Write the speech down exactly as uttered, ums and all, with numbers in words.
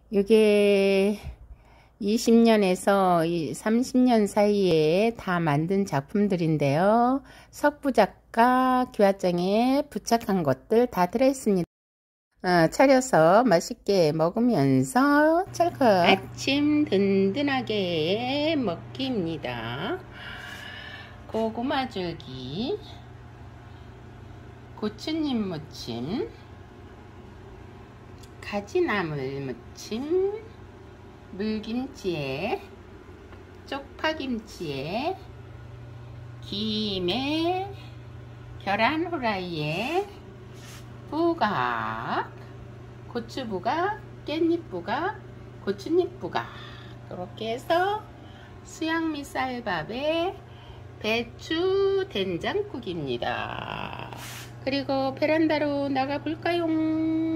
이게 이십 년에서 삼십 년 사이에 다 만든 작품들인데요. 석부 작가 기와장에 부착한 것들 다 들어있습니다. 어, 차려서 맛있게 먹으면서 찰칵 아침 든든하게 먹기입니다. 고구마 줄기, 고추잎 무침, 가지나물 무침, 물김치에, 쪽파김치에, 김에, 계란 후라이에, 부각, 고추부각, 깻잎부각, 고추잎부각, 그렇게 해서 수양미 쌀밥에 배추 된장국입니다. 그리고 베란다로 나가 볼까요?